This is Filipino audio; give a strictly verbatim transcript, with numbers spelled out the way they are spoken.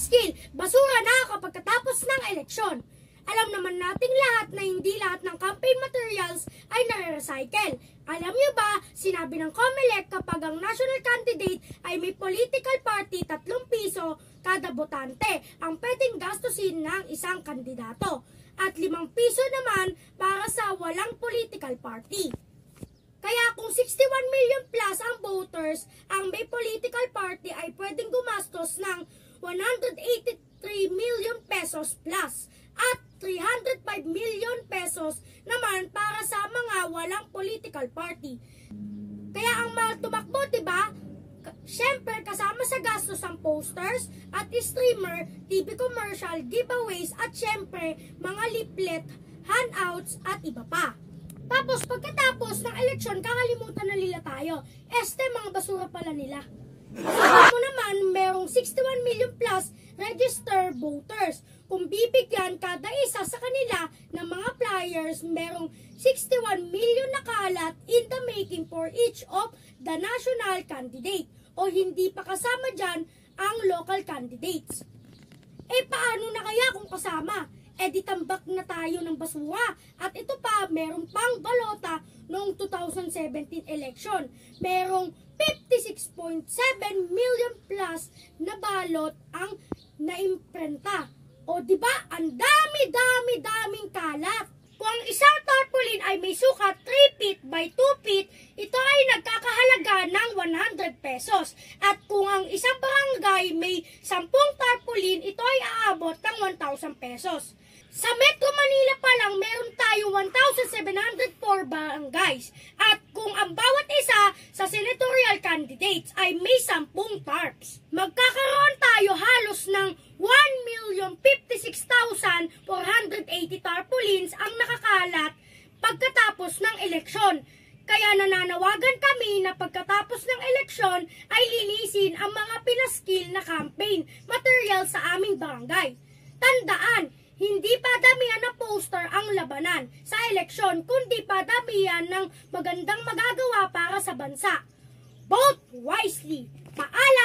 Ipinaskil, basura na kapag katapos ng eleksyon. Alam naman nating lahat na hindi lahat ng campaign materials ay nare-recycle. Alam niyo ba, sinabi ng COMELEC kapag ang national candidate ay may political party, tatlong piso kada botante ang pwedeng gastusin ng isang kandidato. At limang piso naman para sa walang political party. Kaya kung sixty-one million plus ang voters, ang may political party ay pwedeng gumastos ng one hundred eighty-three million pesos plus at three hundred five million pesos naman para sa mga walang political party. Kaya ang mahal tumakbo, diba? Siyempre, kasama sa gastos ang posters at streamer, T V commercial, giveaways at siyempre mga leaflet, handouts at iba pa. Tapos pagkatapos ng eleksyon, kakalimutan na nila tayo. Este, mga basura pala nila. Sabi mo naman, merong sixty-one million plus registered voters. Kung bibigyan kada isa sa kanila ng mga flyers, merong sixty-one million na kalat in the making for each of the national candidate. O hindi pa kasama dyan ang local candidates. Eh paano na kaya kung kasama? Eh di tambak na tayo ng basura. At ito pa, merong pang balota noong two thousand seventeen election. Merong fifty-six point seven million plus na balot ang naimprenta. O diba, ang dami-dami-daming kalat. Kung ang isang tarpaulin ay may sukat three feet by two feet, ito ay nagkakahalaga ng one hundred pesos. At kung ang isang barangay may sampung tarpaulin, ito ay aabot ng one thousand pesos. Sa Metro Manila pa lang, meron tayo one thousand seven hundred four barangays. At kung ang bawat isa sa senatorial candidates ay may sampung tarps, magkakaroon tayo halos ng one million fifty-six thousand four hundred eighty tarpaulins ang nakakalat pagkatapos ng eleksyon. Kaya nananawagan kami na pagkatapos ng eleksyon ay linisin ang mga pinaskil na campaign material sa aming barangay. Tandaan, hindi pa damihan na poster ang labanan sa eleksyon, kundi pa damihan ng magandang magagawa para sa bansa. Vote wisely. Paalam!